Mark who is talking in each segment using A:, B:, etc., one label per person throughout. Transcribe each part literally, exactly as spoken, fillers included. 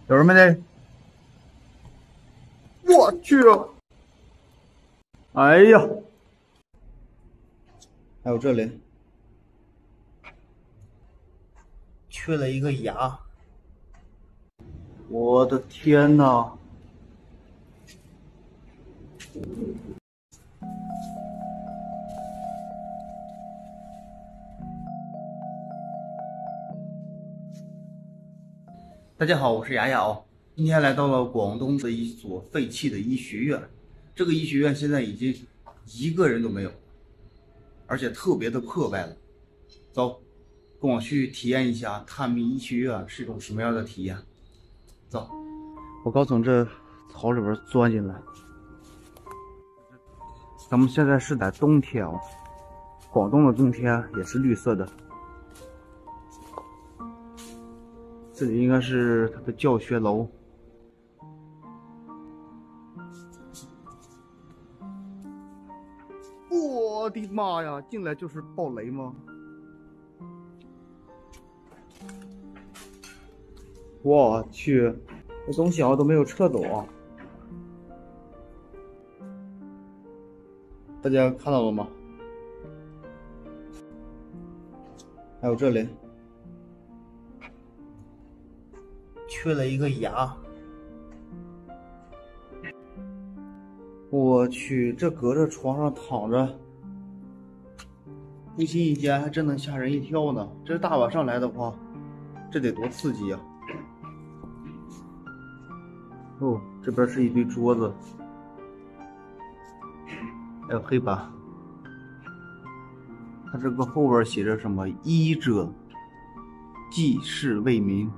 A: 有人没得？我去！哎呀，还有这里缺了一个牙，我的天哪！大家好，我是雅雅哦。今天来到了广东的一所废弃的医学院，这个医学院现在已经一个人都没有，而且特别的破败了。走，跟我去体验一下探秘医学院是一种什么样的体验。走，我刚从这草里边钻进来。咱们现在是在冬天哦，广东的冬天也是绿色的。这里应该是他的教学楼。我的妈呀！进来就是暴雷吗？我去，这东西好像都没有撤走啊！大家看到了吗？还有这里缺了一个牙。我去，这搁这床上躺着，不经意间还真能吓人一跳呢。这大晚上来的话，这得多刺激呀！哦，这边是一堆桌子，还有黑板。它这个后边写着什么“医者济世为民”。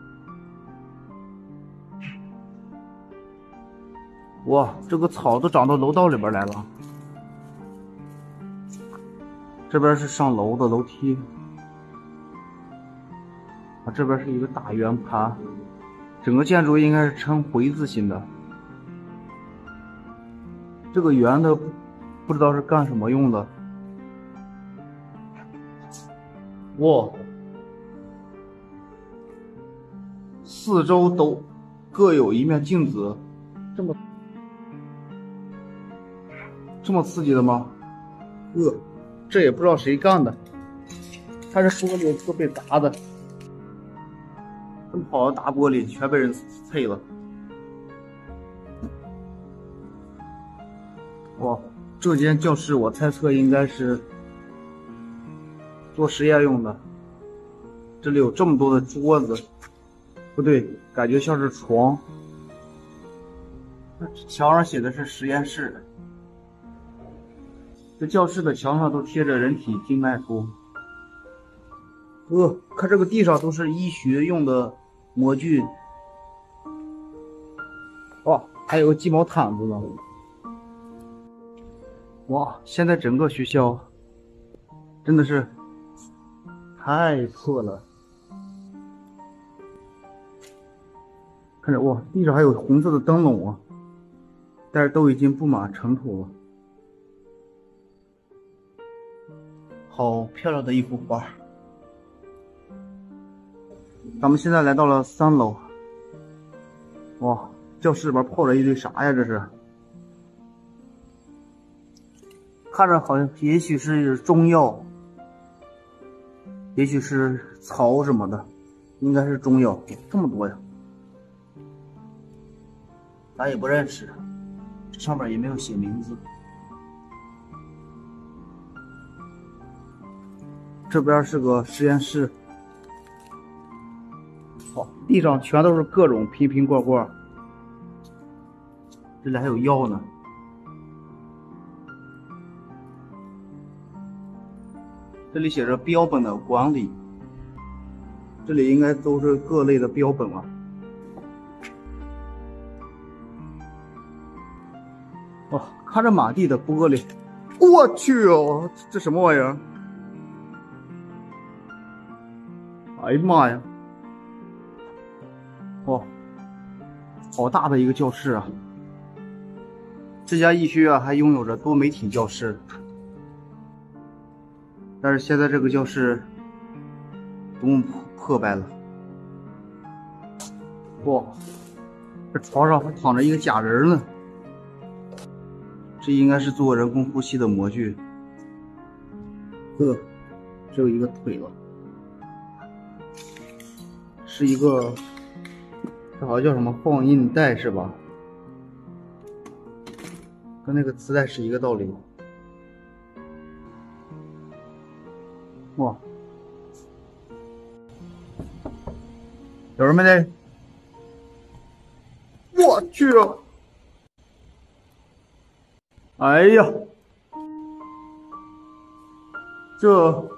A: 哇，这个草都长到楼道里边来了。这边是上楼的楼梯，啊，这边是一个大圆盘，整个建筑应该是呈回字形的。这个圆的不知道是干什么用的。哇，四周都各有一面镜子，这么这么刺激的吗？呃，这也不知道谁干的，它这玻璃都被砸的，这么好的大玻璃全被人碎了。哇，这间教室我猜测应该是做实验用的。这里有这么多的桌子，不对，感觉像是床。墙上写的是实验室。这教室的墙上都贴着人体静脉图。呃，看这个地上都是医学用的模具。哇，还有个鸡毛毯子呢。哇，现在整个学校真的是太破了。看着哇，地上还有红色的灯笼啊，但是都已经布满尘土了。好漂亮的一幅画。咱们现在来到了三楼。哇，教室里边泡了一堆啥呀？这是，看着好像也许是中药，也许是草什么的，应该是中药。这么多呀，咱也不认识，这上面也没有写名字。这边是个实验室，好，地上全都是各种瓶瓶罐罐，这里还有药呢。这里写着标本的管理，这里应该都是各类的标本啊。哇，看着满地的玻璃，我去哦，这什么玩意儿？哎呀妈呀！哇，好大的一个教室啊！这家医学院还拥有着多媒体教室，但是现在这个教室多么破破败了。 哇，这床上还躺着一个假人呢，这应该是做人工呼吸的模具。呵，只有一个腿了，是一个，这好像叫什么放映带是吧？跟那个磁带是一个道理。哇，有人没得？我去！哎呀，这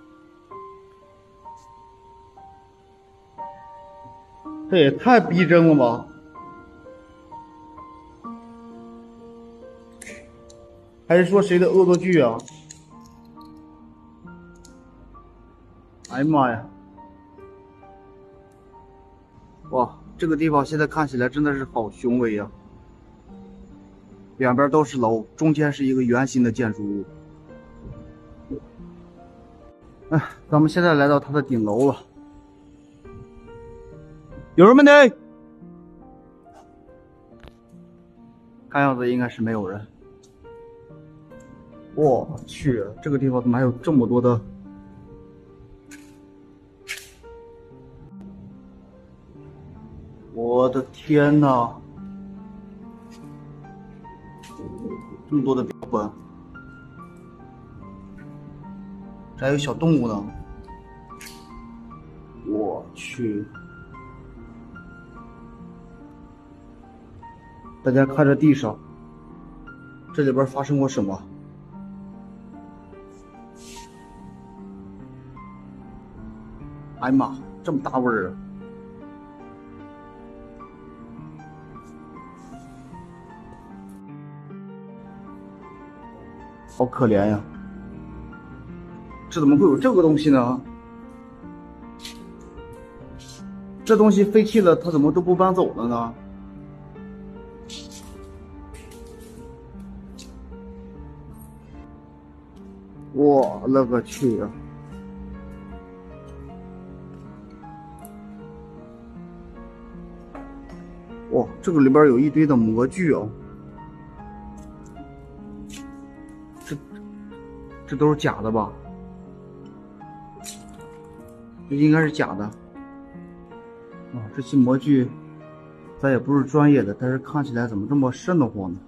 A: 这也太逼真了吧！还是说谁的恶作剧啊？哎呀妈呀！哇，这个地方现在看起来真的是好雄伟呀！两边都是楼，中间是一个圆形的建筑物。哎，咱们现在来到它的顶楼了。有人没得？看样子应该是没有人。我去，这个地方怎么还有这么多的？我的天哪！这么多的标本，这还有小动物呢。我去！大家看着地上，这里边发生过什么？哎呀妈，这么大味儿啊！好可怜呀！这怎么会有这个东西呢？这东西废弃了，它怎么都不搬走了呢？我勒个去啊！哇，这个里边有一堆的模具哦。这这都是假的吧？这应该是假的。啊，这些模具，咱也不是专业的，但是看起来怎么这么瘆得慌呢？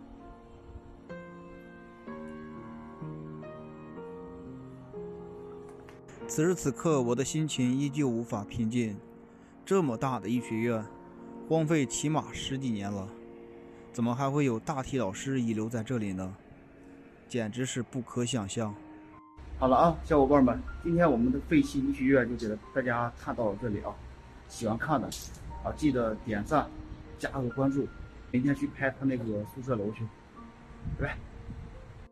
B: 此时此刻，我的心情依旧无法平静。这么大的医学院，荒废起码十几年了，怎么还会有大体老师遗留在这里呢？简直是不可想象。
A: 好了啊，小伙伴们，今天我们的废弃医学院就给大家看到了这里啊。喜欢看的啊，记得点赞，加个关注，明天去拍他那个宿舍楼去，拜拜。